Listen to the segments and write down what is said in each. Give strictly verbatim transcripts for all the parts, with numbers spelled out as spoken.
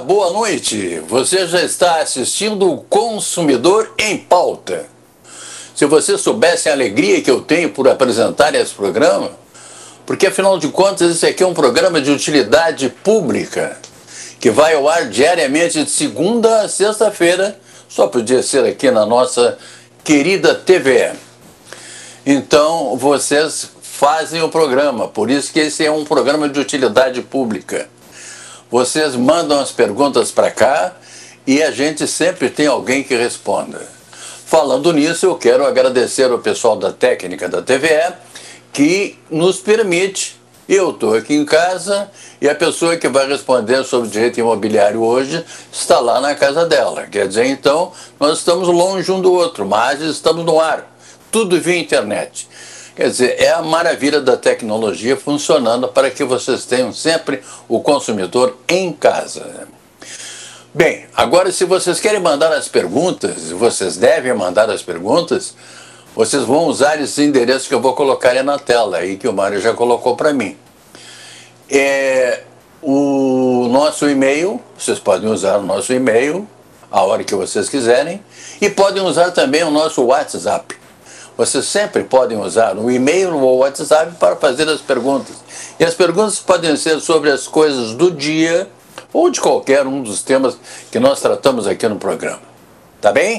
boa noite. Você já está assistindo o Consumidor em Pauta. Se você soubesse a alegria que eu tenho por apresentar esse programa, porque afinal de contas esse aqui é um programa de utilidade pública, que vai ao ar diariamente de segunda a sexta-feira, só podia ser aqui na nossa querida T V E. Então, vocês fazem o programa, por isso que esse é um programa de utilidade pública. Vocês mandam as perguntas para cá e a gente sempre tem alguém que responda. Falando nisso, eu quero agradecer ao pessoal da técnica da T V E, que nos permite, eu estou aqui em casa e a pessoa que vai responder sobre direito imobiliário hoje está lá na casa dela. Quer dizer, então, nós estamos longe um do outro, mas estamos no ar, tudo via internet. Quer dizer, é a maravilha da tecnologia funcionando para que vocês tenham sempre o consumidor em casa. Bem, agora se vocês querem mandar as perguntas, vocês devem mandar as perguntas, vocês vão usar esse endereço que eu vou colocar aí na tela, aí que o Mário já colocou para mim. É, o nosso e-mail, vocês podem usar o nosso e-mail a hora que vocês quiserem, e podem usar também o nosso WhatsApp. Vocês sempre podem usar o e-mail ou o WhatsApp para fazer as perguntas. E as perguntas podem ser sobre as coisas do dia ou de qualquer um dos temas que nós tratamos aqui no programa. Tá bem?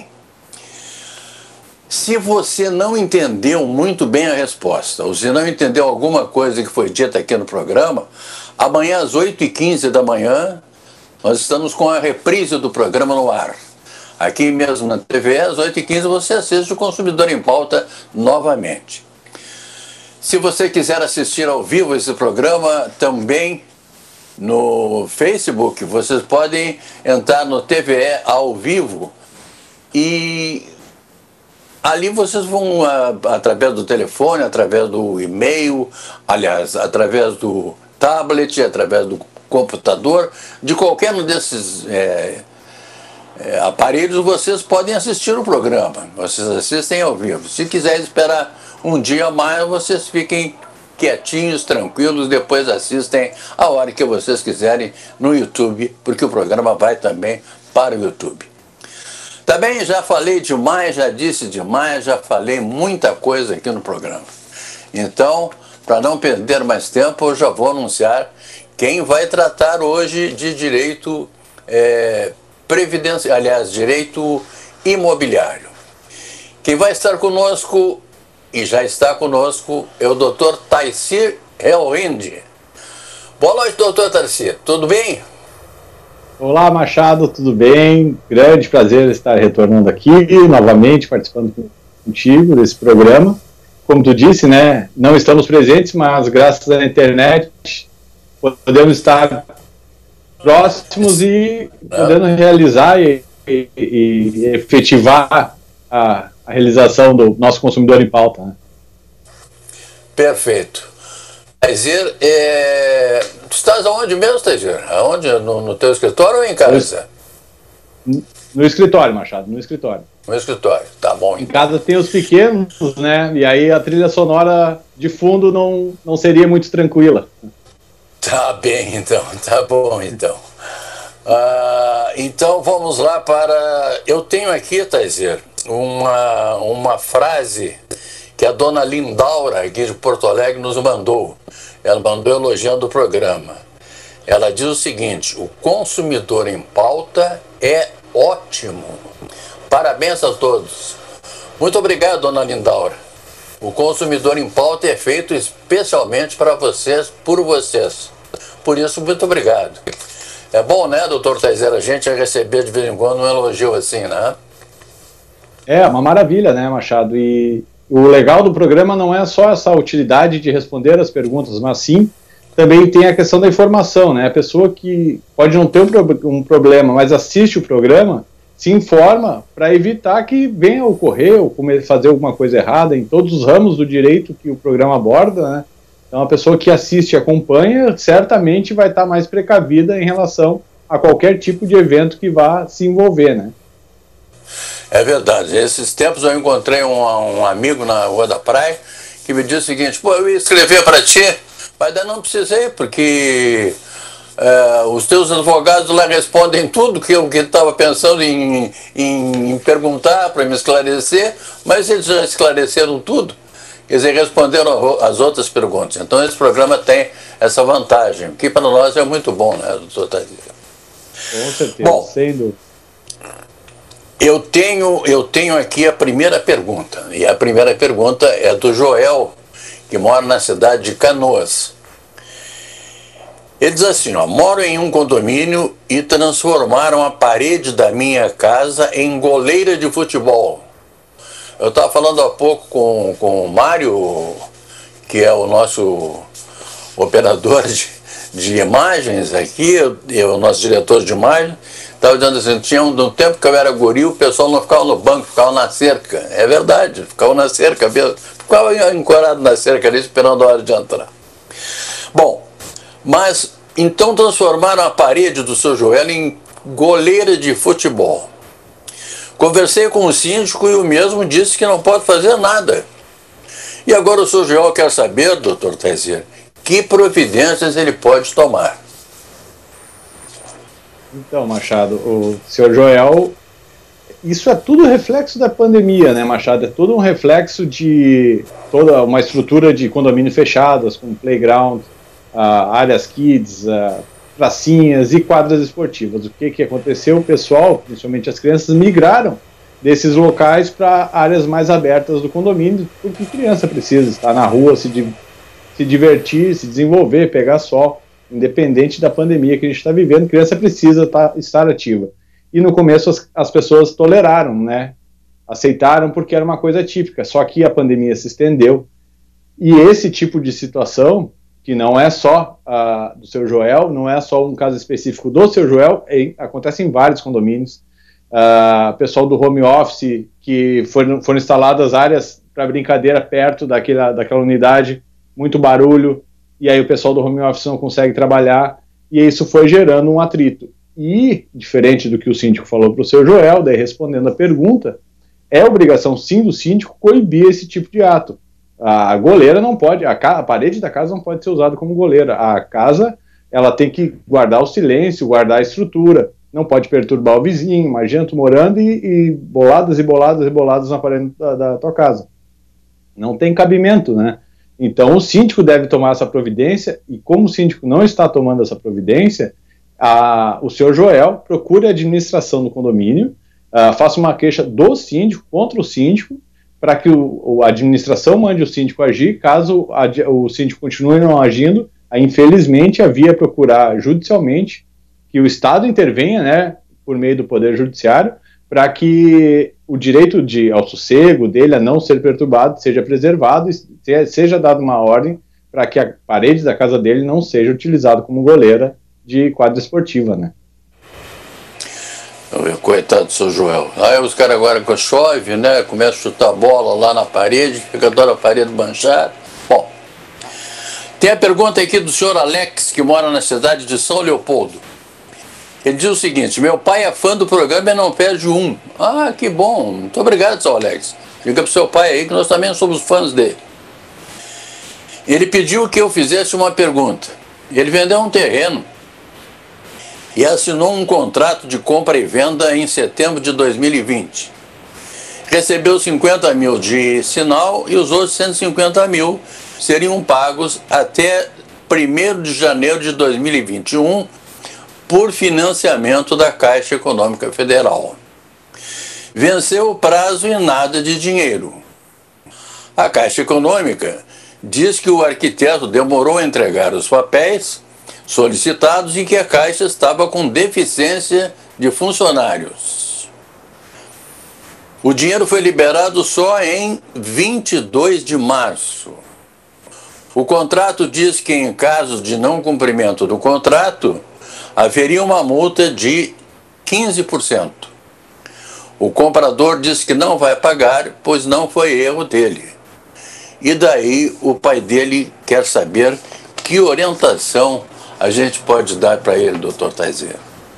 Se você não entendeu muito bem a resposta, ou se não entendeu alguma coisa que foi dita aqui no programa, amanhã às oito e quinze da manhã, nós estamos com a reprise do programa no ar. Aqui mesmo na T V E, às oito e quinze, você assiste o Consumidor em Pauta novamente. Se você quiser assistir ao vivo esse programa também no Facebook, vocês podem entrar no T V E ao vivo e ali vocês vão, através do telefone, através do e-mail, aliás, através do tablet, através do computador, de qualquer um desses é, é, aparelhos, vocês podem assistir o programa. Vocês assistem ao vivo. Se quiser esperar um dia a mais, vocês fiquem quietinhos, tranquilos, depois assistem a hora que vocês quiserem no YouTube, porque o programa vai também para o YouTube. Tá bem, já falei demais, já disse demais, já falei muita coisa aqui no programa. Então, para não perder mais tempo, eu já vou anunciar quem vai tratar hoje de direito é, previdência, aliás, direito imobiliário. Quem vai estar conosco, e já está conosco, é o doutor Taysir Helwindi. Boa noite, doutor Taysir, tudo bem? Olá, Machado, tudo bem? Grande prazer estar retornando aqui, novamente participando contigo desse programa. Como tu disse, né, não estamos presentes, mas graças à internet podemos estar próximos e podendo realizar e, e, e efetivar a, a realização do nosso Consumidor em Pauta. Né? Perfeito. Taysir, é... tu estás aonde mesmo, Taysir? Aonde? No, no teu escritório ou em casa? No, no escritório, Machado, no escritório. No escritório, tá bom. Em casa tem os pequenos, né? E aí a trilha sonora de fundo não, não seria muito tranquila. Tá bem, então, tá bom, então. Uh, então vamos lá para... Eu tenho aqui, Taysir, uma, uma frase que a dona Lindaura, aqui de Porto Alegre, nos mandou. Ela mandou elogiando o programa. Ela diz o seguinte: o Consumidor em Pauta é ótimo. Parabéns a todos. Muito obrigado, dona Lindaura. O Consumidor em Pauta é feito especialmente para vocês, por vocês. Por isso, muito obrigado. É bom, né, doutor Taysir, a gente receber de vez em quando um elogio assim, né? É, uma maravilha, né, Machado? E o legal do programa não é só essa utilidade de responder as perguntas, mas sim, também tem a questão da informação, né? A pessoa que pode não ter um, pro um problema, mas assiste o programa, se informa para evitar que venha a ocorrer ou fazer alguma coisa errada em todos os ramos do direito que o programa aborda, né? Então, a pessoa que assiste e acompanha certamente vai estar mais precavida em relação a qualquer tipo de evento que vá se envolver, né? É verdade. Esses tempos eu encontrei um, um amigo na Rua da Praia que me disse o seguinte: pô, eu ia escrever para ti, mas ainda não precisei, porque É, os teus advogados lá respondem tudo que eu estava pensando em, em, em perguntar para me esclarecer, mas eles já esclareceram tudo. Quer dizer, responderam as outras perguntas. Então esse programa tem essa vantagem, que para nós é muito bom, né, doutor Tazir? Com certeza, bom, sem dúvida. Eu tenho, eu tenho aqui a primeira pergunta, e a primeira pergunta é do Joel, que mora na cidade de Canoas. Ele diz assim, ó, moro em um condomínio e transformaram a parede da minha casa em goleira de futebol. Eu estava falando há pouco com, com o Mário, que é o nosso operador de, de imagens aqui, eu, o nosso diretor de imagem, estava dizendo assim, tinha um, um tempo que eu era guri, o pessoal não ficava no banco, ficava na cerca. É verdade, ficava na cerca mesmo. Ficava encorado na cerca ali, esperando a hora de entrar. Bom, mas então transformaram a parede do seu Joel em goleira de futebol. Conversei com o síndico e o mesmo disse que não pode fazer nada. E agora o seu Joel quer saber, doutor Tazir, que providências ele pode tomar. Então, Machado, o senhor Joel, isso é tudo reflexo da pandemia, né, Machado? É tudo um reflexo de toda uma estrutura de condomínios fechados, com playground, uh, áreas kids, uh, pracinhas e quadras esportivas. O que, que aconteceu? O pessoal, principalmente as crianças, migraram desses locais para áreas mais abertas do condomínio, porque criança precisa estar na rua, se, di se divertir, se desenvolver, pegar sol, independente da pandemia que a gente está vivendo, criança precisa tá, estar ativa. E no começo as, as pessoas toleraram, né? Aceitaram porque era uma coisa típica, só que a pandemia se estendeu. E esse tipo de situação, que não é só uh, do seu Joel, não é só um caso específico do seu Joel, é, acontece em vários condomínios. Uh, pessoal do home office, que foram, foram instaladas áreas para brincadeira perto daquela, daquela unidade, muito barulho, e aí o pessoal do home office não consegue trabalhar, e isso foi gerando um atrito. E, diferente do que o síndico falou para o seu Joel, daí respondendo a pergunta, é obrigação sim do síndico coibir esse tipo de ato. A goleira não pode, a, a parede da casa não pode ser usada como goleira. A casa, ela tem que guardar o silêncio, guardar a estrutura, não pode perturbar o vizinho. Imagina tu morando e, e boladas e boladas e boladas na parede da, da tua casa. Não tem cabimento, né? Então o síndico deve tomar essa providência, e como o síndico não está tomando essa providência, a, o senhor Joel procure a administração do condomínio, a, faça uma queixa do síndico contra o síndico, para que o, a administração mande o síndico agir. Caso a, o síndico continue não agindo, aí, infelizmente, havia procurar judicialmente que o Estado intervenha, né, por meio do Poder Judiciário, para que o direito de, ao sossego dele, a não ser perturbado, seja preservado e seja dada uma ordem para que a parede da casa dele não seja utilizada como goleira de quadra esportiva, né? Coitado do seu Joel. Aí os caras agora que chove, né, começam a chutar bola lá na parede, fica toda a parede manchada. Bom, tem a pergunta aqui do senhor Alex, que mora na cidade de São Leopoldo. Ele diz o seguinte: meu pai é fã do programa e não perde um. Ah, que bom, muito obrigado, seu Alex. Diga pro seu pai aí que nós também somos fãs dele. Ele pediu que eu fizesse uma pergunta. Ele vendeu um terreno e assinou um contrato de compra e venda em setembro de dois mil e vinte. Recebeu cinquenta mil de sinal e os outros cento e cinquenta mil seriam pagos até primeiro de janeiro de dois mil e vinte e um por financiamento da Caixa Econômica Federal. Venceu o prazo e nada de dinheiro. A Caixa Econômica diz que o arquiteto demorou a entregar os papéis solicitados e que a Caixa estava com deficiência de funcionários. O dinheiro foi liberado só em vinte e dois de março. O contrato diz que em caso de não cumprimento do contrato, haveria uma multa de quinze por cento. O comprador diz que não vai pagar, pois não foi erro dele. E daí o pai dele quer saber que orientação a gente pode dar para ele, doutor Tazir.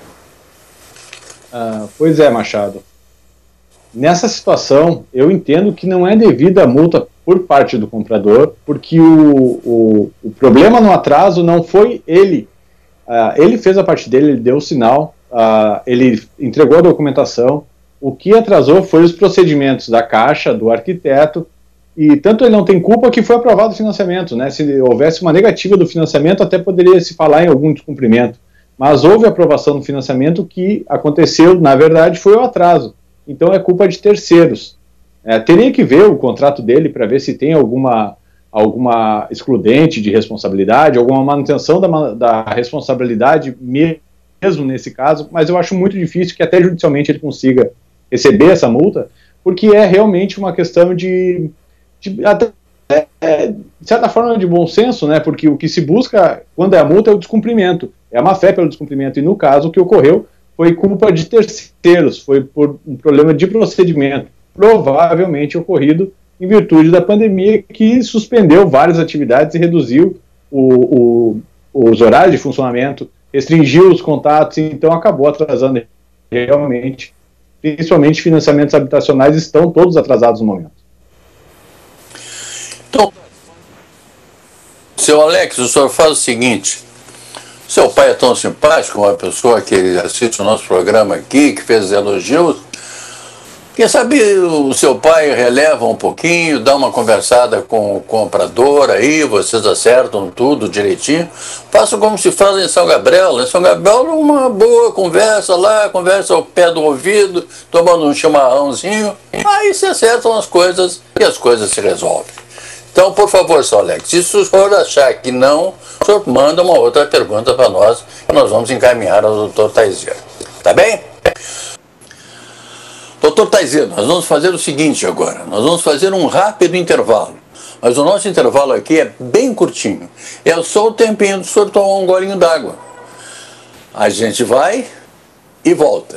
Ah, pois é, Machado. Nessa situação, eu entendo que não é devida a multa por parte do comprador, porque o, o, o problema no atraso não foi ele Uh, ele fez a parte dele, ele deu o sinal, uh, ele entregou a documentação. O que atrasou foi os procedimentos da Caixa, do arquiteto, e tanto ele não tem culpa que foi aprovado o financiamento, né? Se houvesse uma negativa do financiamento, até poderia se falar em algum descumprimento. Mas houve aprovação do financiamento, que aconteceu, na verdade, foi o atraso. Então é culpa de terceiros. É, teria que ver o contrato dele para ver se tem alguma... alguma excludente de responsabilidade, alguma manutenção da, da responsabilidade mesmo nesse caso, mas eu acho muito difícil que até judicialmente ele consiga receber essa multa, porque é realmente uma questão de, de até, é, de certa forma de bom senso, né, porque o que se busca quando é a multa é o descumprimento, é a má-fé pelo descumprimento, e no caso o que ocorreu foi culpa de terceiros, foi por um problema de procedimento, provavelmente ocorrido em virtude da pandemia, que suspendeu várias atividades e reduziu o, o, os horários de funcionamento, restringiu os contatos, então acabou atrasando realmente, principalmente financiamentos habitacionais estão todos atrasados no momento. Então, seu Alex, o senhor faz o seguinte, seu pai é tão simpático, uma pessoa que assiste o nosso programa aqui, que fez elogios. Quem sabe o seu pai releva um pouquinho, dá uma conversada com o comprador aí, vocês acertam tudo direitinho. Façam como se faz em São Gabriel. Em São Gabriel, uma boa conversa lá, conversa ao pé do ouvido, tomando um chimarrãozinho. Aí se acertam as coisas e as coisas se resolvem. Então, por favor, senhor Alex, se o senhor achar que não, o senhor manda uma outra pergunta para nós, que nós vamos encaminhar ao doutor Taizier. Tá bem? Doutor Taizier, nós vamos fazer o seguinte agora, nós vamos fazer um rápido intervalo, mas o nosso intervalo aqui é bem curtinho, é só o tempinho do senhor tomar um golinho d'água. A gente vai e volta.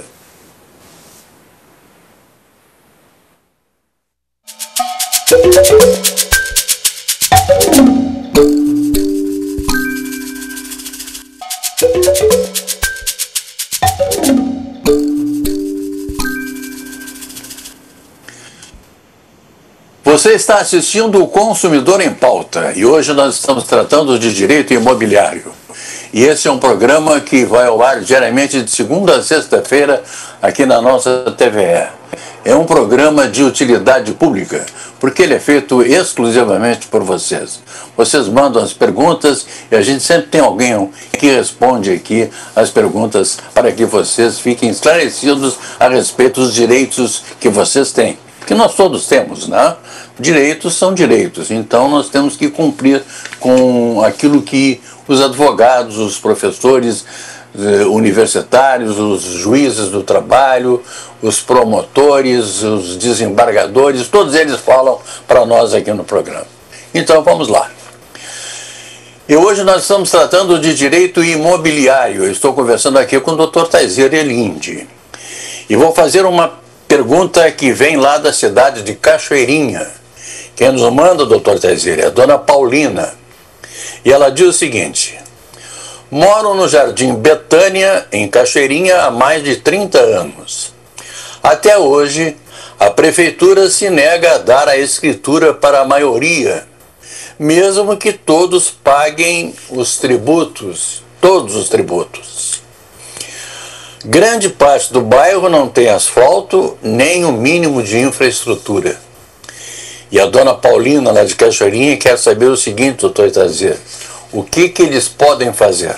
Você está assistindo o Consumidor em Pauta e hoje nós estamos tratando de direito imobiliário. E esse é um programa que vai ao ar diariamente de segunda a sexta-feira aqui na nossa T V E. É um programa de utilidade pública, porque ele é feito exclusivamente por vocês. Vocês mandam as perguntas e a gente sempre tem alguém que responde aqui as perguntas para que vocês fiquem esclarecidos a respeito dos direitos que vocês têm. Que nós todos temos, né? Direitos são direitos, então nós temos que cumprir com aquilo que os advogados, os professores eh, universitários, os juízes do trabalho, os promotores, os desembargadores, todos eles falam para nós aqui no programa. Então vamos lá. E hoje nós estamos tratando de direito imobiliário. Eu estou conversando aqui com o doutor Taizier Elindi. E vou fazer uma pergunta que vem lá da cidade de Cachoeirinha. Quem nos manda, doutor Taizier, é a dona Paulina. E ela diz o seguinte: moro no Jardim Betânia, em Cachoeirinha, há mais de trinta anos. Até hoje, a prefeitura se nega a dar a escritura para a maioria, mesmo que todos paguem os tributos, todos os tributos. Grande parte do bairro não tem asfalto, nem o mínimo de infraestrutura. E a dona Paulina, lá de Cachoeirinha, quer saber o seguinte, doutor Taizier, o que que eles podem fazer?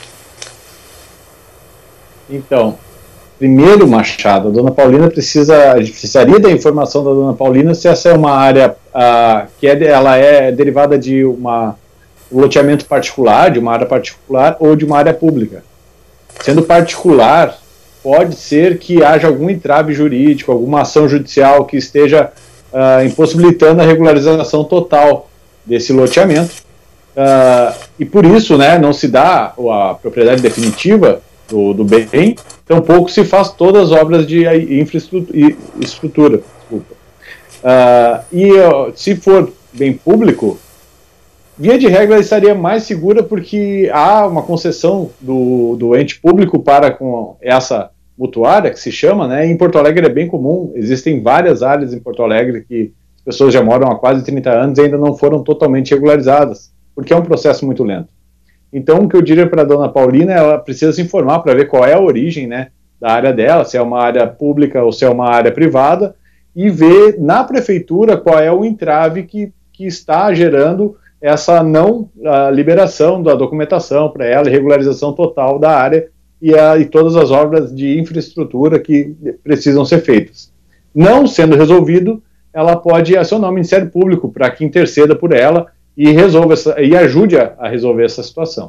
Então, primeiro, Machado, a dona Paulina precisa, a gente precisaria da informação da dona Paulina se essa é uma área uh, que é, ela é derivada de uma, um loteamento particular, de uma área particular ou de uma área pública. Sendo particular, pode ser que haja algum entrave jurídico, alguma ação judicial que esteja uh, impossibilitando a regularização total desse loteamento. Uh, e por isso, né, não se dá a propriedade definitiva do, do bem, tampouco se faz todas as obras de infraestrutura. Desculpa. Uh, e uh, se for bem público, via de regra, estaria mais segura porque há uma concessão do, do ente público para com essa mutuária, que se chama, né? Em Porto Alegre é bem comum, existem várias áreas em Porto Alegre que as pessoas já moram há quase trinta anos e ainda não foram totalmente regularizadas, porque é um processo muito lento. Então, o que eu diria para a dona Paulina, ela precisa se informar para ver qual é a origem, né, da área dela, se é uma área pública ou se é uma área privada, e ver na prefeitura qual é o entrave que, que está gerando essa não a liberação da documentação para ela, regularização total da área e, a, e todas as obras de infraestrutura que precisam ser feitas. Não sendo resolvido, ela pode acionar o Ministério Público para que interceda por ela e resolva essa, e ajude a, a resolver essa situação.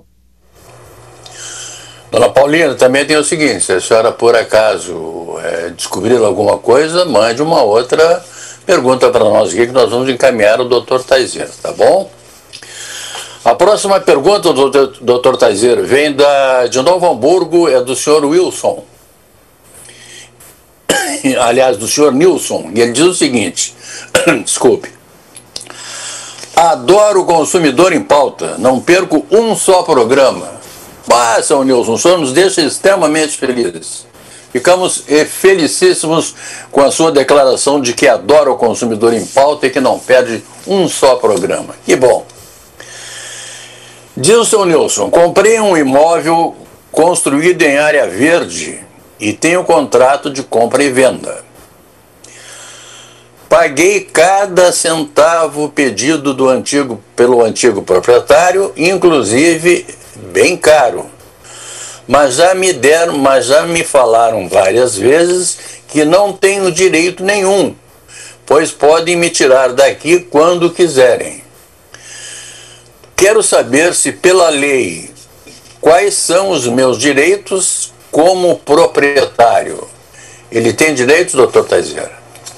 Dona Paulina, também tem o seguinte, se a senhora por acaso é, descobrir alguma coisa, mande uma outra pergunta para nós aqui que nós vamos encaminhar o doutor Taizeiro, tá bom? A próxima pergunta do doutor Taizeiro vem da, de Novo Hamburgo, é do senhor Wilson. Aliás, do senhor Nilson, e ele diz o seguinte, desculpe, adoro o Consumidor em Pauta, não perco um só programa. Ah, seu Nilson, o senhor nos deixa extremamente felizes. Ficamos felicíssimos com a sua declaração de que adora o Consumidor em Pauta e que não perde um só programa. Que bom. Diz o seu Nilson, comprei um imóvel construído em área verde e tenho contrato de compra e venda. Paguei cada centavo pedido do antigo, pelo antigo proprietário, inclusive bem caro. Mas já me deram, mas já me falaram várias vezes que não tenho direito nenhum, pois podem me tirar daqui quando quiserem. Quero saber se pela lei quais são os meus direitos como proprietário. Ele tem direitos, doutor Taizeiro?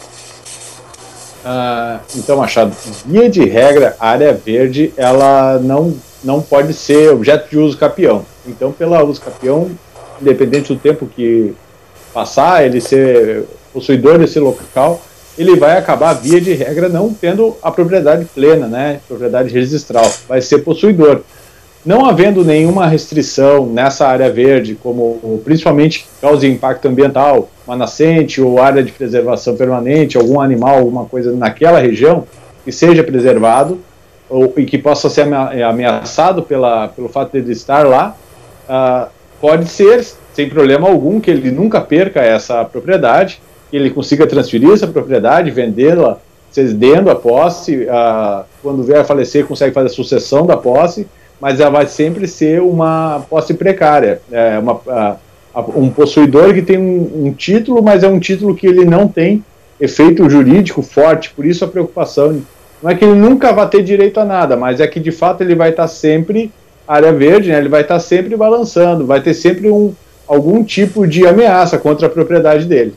Ah, então, Machado, via de regra, a área verde, ela não, não pode ser objeto de uso capião. Então, pela uso capião, independente do tempo que passar, ele ser possuidor desse local, ele vai acabar, via de regra, não tendo a propriedade plena, né, propriedade registral, vai ser possuidor. Não havendo nenhuma restrição nessa área verde, como principalmente que cause impacto ambiental, uma nascente ou área de preservação permanente, algum animal, alguma coisa naquela região, que seja preservado ou, e que possa ser ameaçado pela, pelo fato de ele estar lá, uh, pode ser, sem problema algum, que ele nunca perca essa propriedade, que ele consiga transferir essa propriedade, vendê-la, cedendo a posse, uh, quando vier a falecer, consegue fazer a sucessão da posse, mas ela vai sempre ser uma posse precária, é uma, uh, um possuidor que tem um, um título, mas é um título que ele não tem efeito jurídico forte, por isso a preocupação. Não é que ele nunca vai ter direito a nada, mas é que de fato ele vai estar sempre, área verde, né, ele vai estar sempre balançando, vai ter sempre um, algum tipo de ameaça contra a propriedade dele.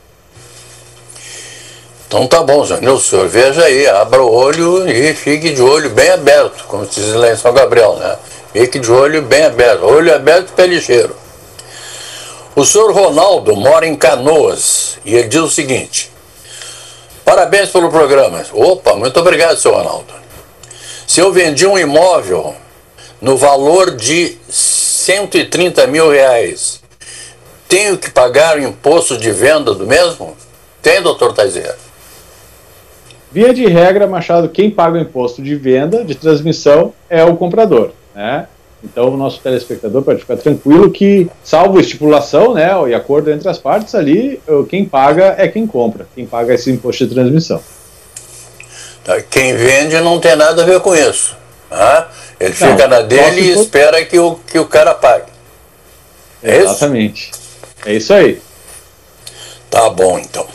Então tá bom, Janil, o senhor veja aí, abra o olho e fique de olho bem aberto, como se diz lá em São Gabriel, né? Fique de olho bem aberto, olho aberto e pé ligeiro. O senhor Ronaldo mora em Canoas e ele diz o seguinte, parabéns pelo programa. Opa, muito obrigado, senhor Ronaldo. Se eu vendi um imóvel no valor de cento e trinta mil reais, tenho que pagar o imposto de venda do mesmo? Tem, doutor Taizeiro? Via de regra, Machado, quem paga o imposto de venda, de transmissão, é o comprador, né? Então, o nosso telespectador pode ficar tranquilo que, salvo estipulação, né, e acordo entre as partes ali, quem paga é quem compra, quem paga esse imposto de transmissão. Quem vende não tem nada a ver com isso. Tá? Ele não, fica na dele e espera que o, que o cara pague. É Exatamente. Isso? É isso aí. Tá bom, então.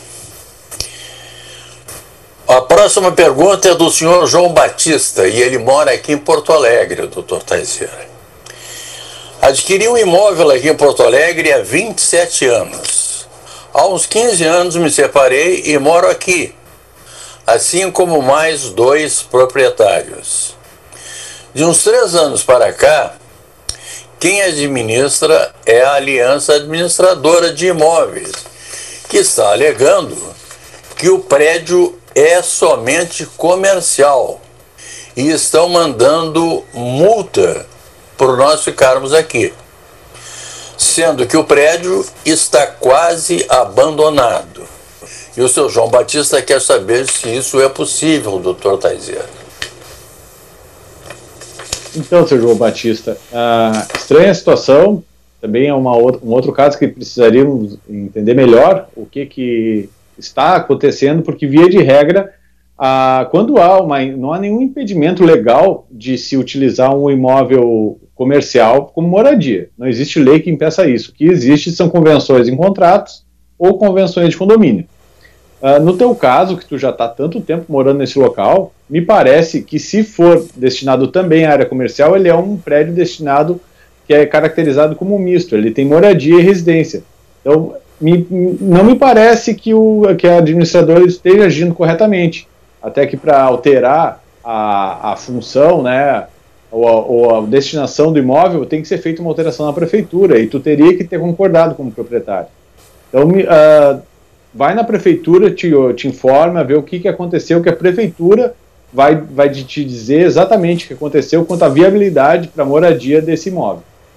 A próxima pergunta é do senhor João Batista, e ele mora aqui em Porto Alegre, doutor Taizeiro. Adquiri um imóvel aqui em Porto Alegre há vinte e sete anos. Há uns quinze anos me separei e moro aqui, assim como mais dois proprietários. De uns três anos para cá, quem administra é a Aliança Administradora de Imóveis, que está alegando que o prédio é somente comercial e estão mandando multa por nós ficarmos aqui, sendo que o prédio está quase abandonado. E o seu João Batista quer saber se isso é possível, doutor Taizeiro. Então, seu João Batista, uh, estranha a situação, também é uma outra, um outro caso que precisaríamos entender melhor o que, que está acontecendo, porque, via de regra, uh, quando há uma, não há nenhum impedimento legal de se utilizar um imóvel comercial como moradia. Não existe lei que impeça isso. O que existe são convenções em contratos ou convenções de condomínio. Uh, no teu caso, que tu já está há tanto tempo morando nesse local, me parece que, se for destinado também à área comercial, ele é um prédio destinado, que é caracterizado como misto, ele tem moradia e residência. Então, me, não me parece que o que a administradora esteja agindo corretamente, até que para alterar a, a função, né, ou a, ou a destinação do imóvel, tem que ser feita uma alteração na prefeitura, e tu teria que ter concordado como proprietário. Então, me, uh, vai na prefeitura, te, te informa, vê o que, que aconteceu, que a prefeitura vai, vai te dizer exatamente o que aconteceu quanto à viabilidade para a moradia desse imóvel.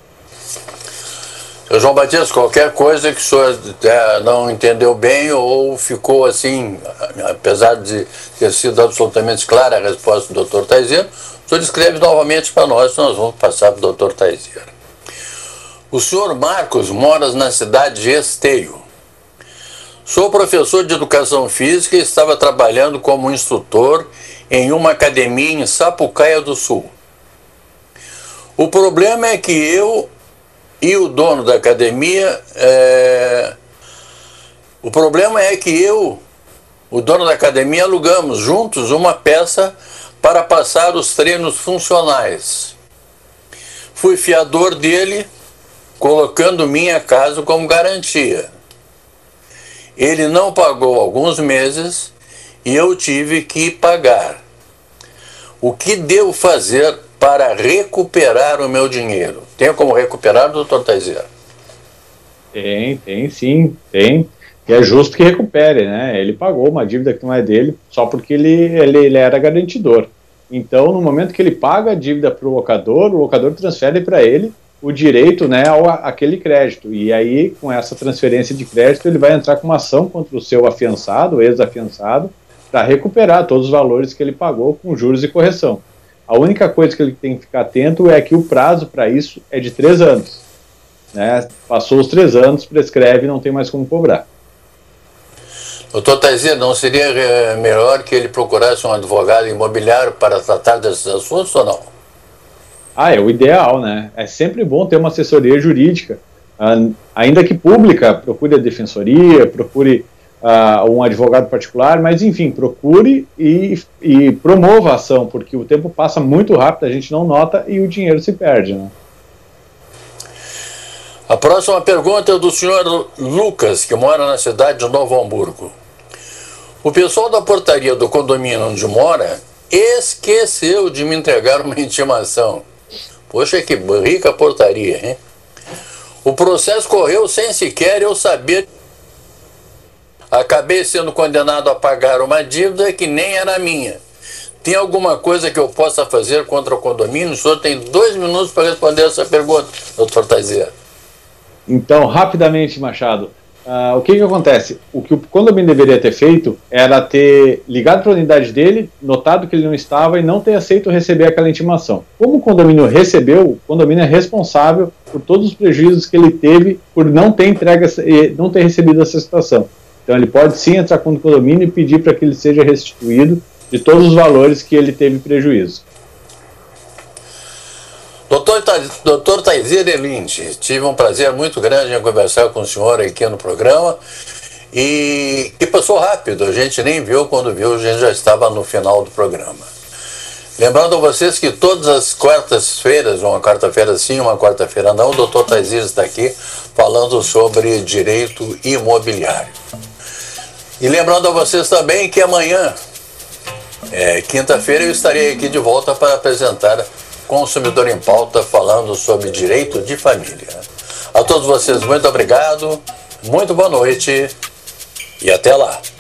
Seu João Batista, qualquer coisa que o senhor é, não entendeu bem ou ficou assim, apesar de ter sido absolutamente clara a resposta do doutor Taizeiro, o senhor escreve novamente para nós, nós vamos passar para o doutor Taizeiro. O senhor Marcos mora na cidade de Esteio. Sou professor de educação física e estava trabalhando como instrutor em uma academia em Sapucaia do Sul. O problema é que eu e o dono da academia, é... o problema é que eu, o dono da academia, alugamos juntos uma peça para passar os treinos funcionais. Fui fiador dele, colocando minha casa como garantia. Ele não pagou alguns meses e eu tive que pagar. O que devo fazer para recuperar o meu dinheiro? Tem como recuperar, doutor Taizeiro? Tem, tem sim, tem. E é justo que recupere, né? Ele pagou uma dívida que não é dele só porque ele, ele, ele era garantidor. Então, no momento que ele paga a dívida para o locador, o locador transfere para ele o direito, né, ao aquele crédito. E aí, com essa transferência de crédito, ele vai entrar com uma ação contra o seu afiançado, ex-afiançado, para recuperar todos os valores que ele pagou com juros e correção. A única coisa que ele tem que ficar atento é que o prazo para isso é de três anos. Né? Passou os três anos, prescreve e não tem mais como cobrar. Doutor Taizeiro, não seria é, melhor que ele procurasse um advogado imobiliário para tratar desses assuntos ou não? Ah, é o ideal, né? É sempre bom ter uma assessoria jurídica, uh, ainda que pública, procure a defensoria, procure uh, um advogado particular, mas enfim, procure e, e promova a ação, porque o tempo passa muito rápido, a gente não nota e o dinheiro se perde, né? A próxima pergunta é do senhor Lucas, que mora na cidade de Novo Hamburgo. O pessoal da portaria do condomínio onde mora esqueceu de me entregar uma intimação. Poxa, que rica portaria, hein? O processo correu sem sequer eu saber. Acabei sendo condenado a pagar uma dívida que nem era minha. Tem alguma coisa que eu possa fazer contra o condomínio? O senhor tem dois minutos para responder essa pergunta, doutor Taizeiro. Então, rapidamente, Machado, uh, o que que acontece? O que o condomínio deveria ter feito era ter ligado para a unidade dele, notado que ele não estava e não ter aceito receber aquela intimação. Como o condomínio recebeu, o condomínio é responsável por todos os prejuízos que ele teve por não ter entregue, não ter recebido essa situação. Então, ele pode sim entrar contra o condomínio e pedir para que ele seja restituído de todos os valores que ele teve prejuízo. Doutor, doutor Taizeiro Elinde, tive um prazer muito grande em conversar com o senhor aqui no programa e que passou rápido, a gente nem viu, quando viu a gente já estava no final do programa. Lembrando a vocês que todas as quartas-feiras, uma quarta-feira sim, uma quarta-feira não, o doutor Taizeiro está aqui falando sobre direito imobiliário. E lembrando a vocês também que amanhã, é, quinta-feira, eu estarei aqui de volta para apresentar Consumidor em Pauta, falando sobre direito de família. A todos vocês, muito obrigado, muito boa noite e até lá.